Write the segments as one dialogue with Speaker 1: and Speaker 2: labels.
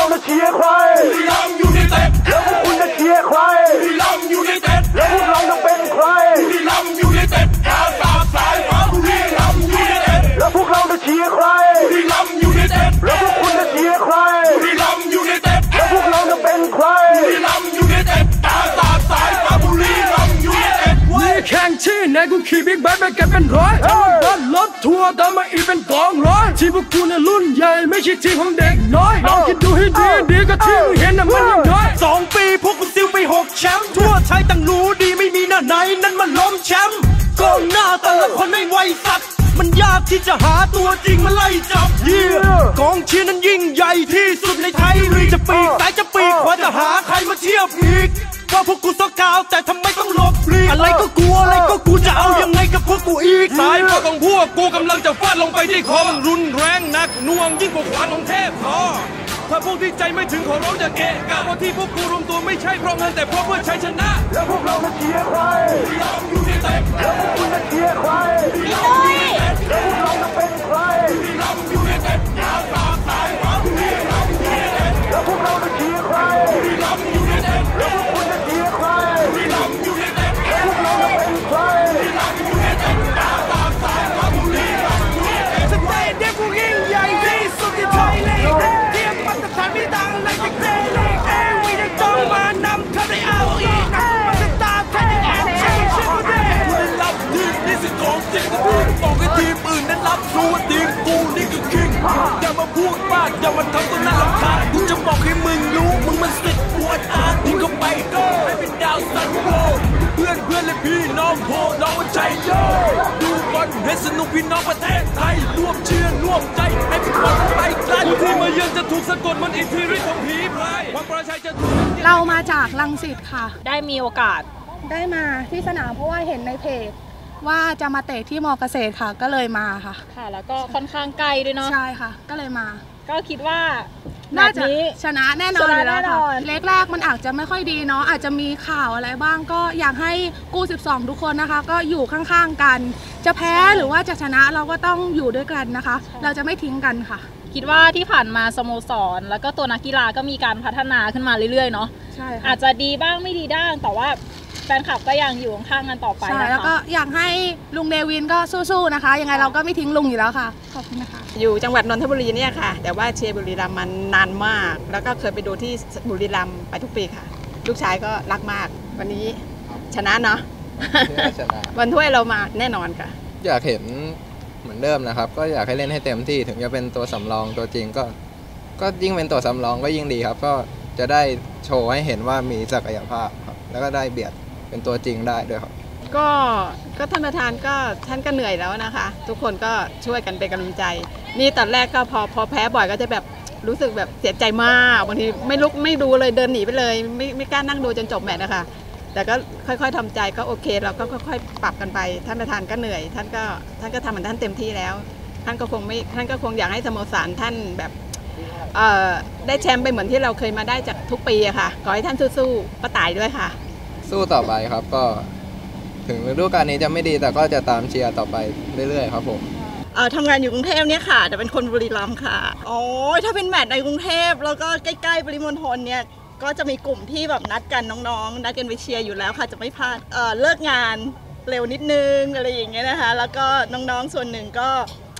Speaker 1: จะเชียร์ใครบุรีรัมย์ยูไนเต็ดแล้วพวกคุณจะเชียร์ใครบุรีรัมย์ยูไนเต็ดแล้วพวกเราจะเป็นใครบุรีรัมย์ยูไนเต็ดกาตาสายฟ้าบุรีรัมย์ยูไนเต็ดแล้วพวกเราจะเชียร์ใครบุรีรัมย์ยูไนเต็ดแล้วพวกคุณจะเชียร์ใครบุรีรัมย์ยูไนเต็ดแล้วพวกเราจะเป็นใครบุรีรัมย์ยูไนเต็ดกาตาสายฟ้าบุรีรัมย์ยูไนเต็ดนี่แข่งที่ไหนกูขี่บิ๊กไบค์ไปกันเป็นร้อยรถทัวร์ตามมาอีกเป็นกองร้อยที่พวกกูน่ะรุ่นใหญ่ไม่ใช่ทีมของเด็กน้อยลองคิดดูให้ดีก็ที่มึงเห็นน่ะมันยังน้อย2 ปีพวกกูซิลไป6 แชมป์ทั่วไทยต่างรู้ดีไม่มีหน้าไหนนั้นมันล้มแชมป์กองหน้าแต่ละคนไม่ไหวสักมันยากที่จะหาตัวจริงมาไล่จับกองเชียร์นั้นยิ่งใหญ่ที่สุดในไทยลีจะปีกซ้ายจะปีกขวาจะหาใครมาเทียบอีกว่าพวกกูต้องกาวแต่ทำไมต้องหลบหลีกอะไรก็กลัวอะไรก็กูจะเอายังไงกับพวกกูอีกสายพวกของพวกกูกำลังจะฟาดลงไปที่คอมรุนแรงหนักน่วงยิ่งกว่าขวานของเทพพอถ้าพวกที่ใจไม่ถึงขอร้องอย่าเกะกะว่าที่พวกกูรวมตัวไม่ใช่เพราะเงินแต่เพราะเพื่อชัยชนะแล้วพวกเราจะเชียร์ใครบุรีรัมย์ยูไนเต็ดแล้วพวกคุณจะเชียร์ใครบุรีรัมย์ยูไนเต็ดแล้วพวกเราจะเป็นใครบุรีรัมย์ยูไนเต็ดกาตาสายฟ้าบุรีรัมย์ยูไนเต็ดแล้วพวกเราจะเชียร์ใครบุรีรัมย์ยูไนเต็ดแล้วพวกคุณจะเชียร์ใครบุรีรัมย์ยูไนเต็ดแล้วพวกเราจะเป็นใครบุรีรัมย์ยูไนเต็ดกาตาสายฟ้าบุรีรัมย์ยูไนเต็ดสเตเดียมกูยิ่งใหญ่ที่สุดในไทยลีกเทียบมาตรฐานไม่ต่างอะไรจากเจลีกวีจะต้องมานำเขาได้เอาอีกมาสตาร์แค่ได้แอบเชื่อกูได้กูได้รับทีมนี่สิของจริงบอกให้ทีมอื่นนั้นรับรู้ว่าทีมกูนี่คือคิงอย่ามาพูดมากอย่ามาทำตัวน่ารำคาญกูจะบอกให้มึงรู้มึงมันสิทธิ์ปวดอาที่ก็ไปก็ให้เป็นดาวซันโวเพื่อนและพี่น้องโผล่น้องใจโยดูบอลให้สนุกพี่น้องประเทศไทยร่วมเชียร์ร่วมใจให้พี่บอลไปไกลที่มาเยือนจะถูกสะกดมันอิทธิฤทธิ์ของผีพรายความประชาชน
Speaker 2: เรามาจากรังสิตค่ะ
Speaker 3: ได้มีโอกาส
Speaker 2: ได้มาที่สนามเพราะว่าเห็นในเพจว่าจะมาเตะที่มอเกษตรค่ะก็เลยมาค่ะ
Speaker 3: ค่ะแล้วก็ค่อนข้างใกล้ด้วยเนาะ
Speaker 2: ใช่ค่ะก็เลยมา
Speaker 3: ก็คิดว่า
Speaker 2: น่าจะชนะแน่นอนเลยค่ะเล็กแรกมันอาจจะไม่ค่อยดีเนาะอาจจะมีข่าวอะไรบ้างก็อยากให้กู้12ทุกคนนะคะก็อยู่ข้างๆกันจะแพ้หรือว่าจะชนะเราก็ต้องอยู่ด้วยกันนะคะเราจะไม่ทิ้งกันค่ะ
Speaker 3: คิดว่าที่ผ่านมาสโมสรแล้วก็ตัวนักกีฬาก็มีการพัฒนาขึ้นมาเรื่อยๆเนาะ
Speaker 2: ใช่
Speaker 3: อาจจะดีบ้างไม่ดีบ้างแต่ว่าแฟนคลับก็ยังอยู่ข้างๆกันต่อไปนะคะ
Speaker 2: แล้วก็อยากให้ลุงเดวินก็สู้ๆนะคะยังไงเราก็ไม่ทิ้งลุงอยู่แล้วค่ะขอบคุณนะคะ
Speaker 4: อยู่จังหวัดนนทบุรีเนี่ยค่ะแต่ว่าเชียร์บุรีรัมย์มันนานมากแล้วก็เคยไปดูที่บุรีรัมย์ไปทุกปีค่ะลูกชายก็รักมากวันนี้ชนะเนาะวันถ้วยเรามาแน่นอนค่ะ
Speaker 5: อยากเห็นเหมือนเดิมนะครับก็อยากให้เล่นให้เต็มที่ถึงจะเป็นตัวสำรองตัวจริงก็ยิ่งเป็นตัวสำรองก็ยิ่งดีครับก็จะได้โชว์ให้เห็นว่ามีศักยภาพครับแล้วก็ได้เบียดเป็นตัวจริงได้ด้วยครับ
Speaker 4: ก็ท่านประธานก็ท่านก็เหนื่อยแล้วนะคะทุกคนก็ช่วยกันเป็นกำลังใจนี่ตอนแรกก็พอแพ้บ่อยก็จะแบบรู้สึกแบบเสียใจมากบางทีไม่ลุกไม่ดูเลยเดินหนีไปเลยไม่กล้านั่งดูจนจบแมตช์นะคะแต่ก็ค่อยๆทำใจก็โอเคเราก็ค่อยๆปรับกันไปท่านประธานก็เหนื่อยท่านก็ทำเหมือนท่านเต็มที่แล้วท่านก็คงอยากให้สโมสรท่านแบบได้แชมป์ไปเหมือนที่เราเคยมาได้จากทุกปีอะค่ะขอให้ท่านสู้ๆป้าต่ายด้วยค่ะ
Speaker 5: สู้ต่อไปครับก็ถึงฤดูกาลนี้จะไม่ดีแต่ก็จะตามเชียร์ต่อไปเรื่อยๆครับผม
Speaker 4: ทำงานอยู่กรุงเทพเนี่ยค่ะแต่เป็นคนบุรีรัมย์ค่ะอ๋อถ้าเป็นแมตช์ในกรุงเทพแล้วก็ใกล้ๆปริมณฑลเนี่ยก็จะมีกลุ่มที่แบบนัดกันน้องๆนัดกันไปเชียร์อยู่แล้วค่ะจะไม่พลาดเลิกงานเร็วนิดนึงอะไรอย่างเงี้ยนะคะแล้วก็น้องๆส่วนหนึ่งก็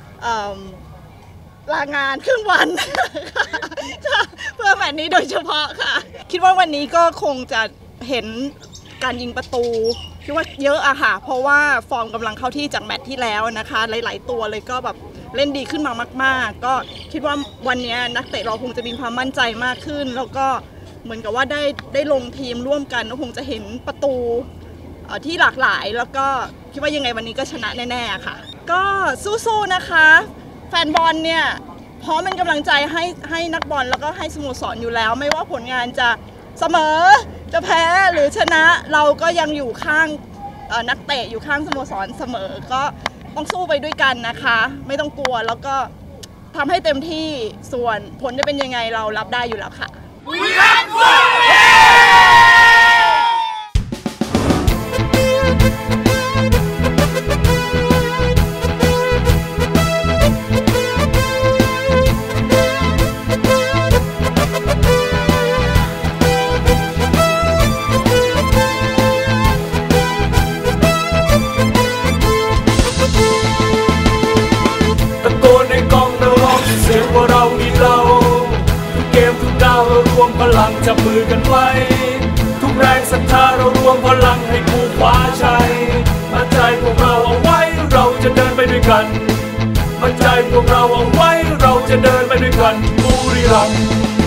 Speaker 4: ลางานครึ่งวันเพื่อแมตช์นี้โดยเฉพาะค่ะคิดว่าวันนี้ก็คงจะเห็นการยิงประตูคิดว่าเยอะอะค่ะเพราะว่าฟอร์มกำลังเข้าที่จากแมตช์ที่แล้วนะคะหลายๆตัวเลยก็แบบเล่นดีขึ้นมามากๆก็คิดว่าวันนี้นักเตะเราคงจะมีความมั่นใจมากขึ้นแล้วก็เหมือนกับว่าได้ลงทีมร่วมกันก็คงจะเห็นประตูที่หลากหลายแล้วก็คิดว่ายังไงวันนี้ก็ชนะแน่ๆค่ะก็สู้ๆนะคะแฟนบอลเนี่ยพร้อมเป็นกำลังใจให้นักบอลแล้วก็ให้สโมสรอยู่แล้วไม่ว่าผลงานจะเสมอจะแพ้หรือชนะเราก็ยังอยู่ข้างนักเตะอยู่ข้างสโมสรเสมอก็ต้องสู้ไปด้วยกันนะคะไม่ต้องกลัวแล้วก็ทำให้เต็มที่ส่วนผลจะเป็นยังไงเรารับได้อยู่แล้วค่ะ
Speaker 1: มือกันไว้ทุกแรงศรัทธาเรารวมพลังให้ผู้คว้าชัยมั่นใจพวกเราเอาไว้เราจะเดินไปด้วยกันมั่นใจพวกเราเอาไว้เราจะเดินไปด้วยกันบุรีรัมย์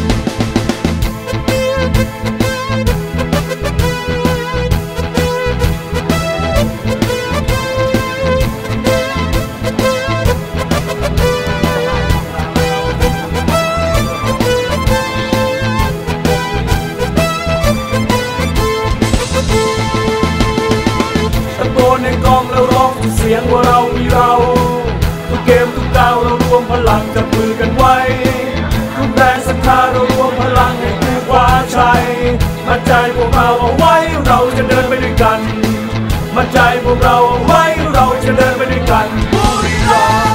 Speaker 1: ในกองแล้วร้องทุกเสียงว่าเรามีเราทุกเกมทุกดาวเรารวมพลังจับมือกันไว้ทุกแรงศรัทธาเรารวมพลังให้ผู้คว้าชัยมั่นใจพวกเราเอาไว้เราจะเดินไปด้วยกันมั่นใจพวกเราเอาไว้เราจะเดินไปด้วยกันบุรีรัมย์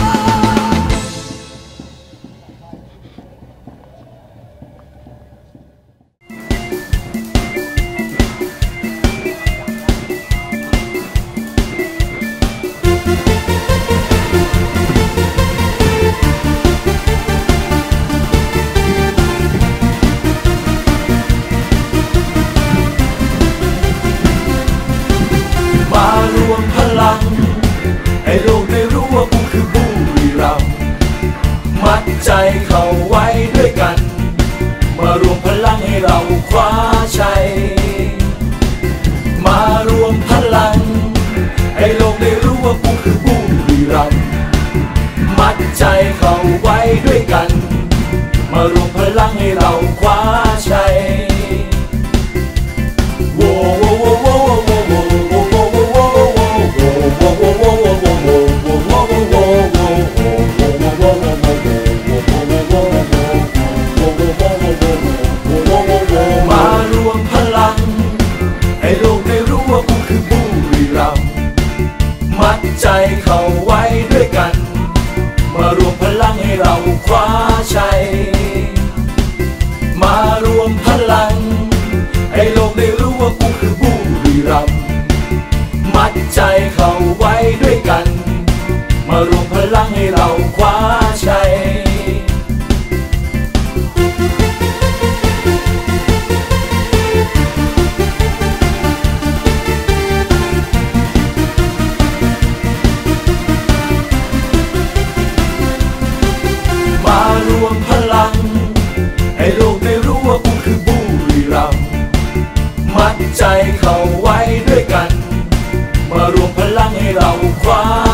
Speaker 1: ให้โลกได้รู้ว่ากูคือบุรีรัมย์มัดใจเข้าไว้ด้วยกันมารวมพลังให้เราคว้าชัยมารวมพลังให้โลกได้รู้ว่ากูคือบุรีรัมย์มัดใจเข้าไว้ด้วยกันมารวมพลังให้เราคว้าชัยโว้โว้โว้โว้โว้โว้โว้โว้โว้มารวมพลังให้โลกได้รู้ว่ากูคือบุรีรัมย์มัดใจเข้าไว้ด้วยกันมารวมพลังให้เราคว้าชัยมารวมพลังให้โลกได้รู้ว่ากูคือบุรีรัมย์มัดใจเข้าไว้ด้วยกันมารวมพลังให้เราคว้าชัยมารวมพลังให้โลกได้รู้ว่ากูคือบุรีรัมย์มัดใจเข้าไว้ด้วยกันมารวมพลังให้เราคว้า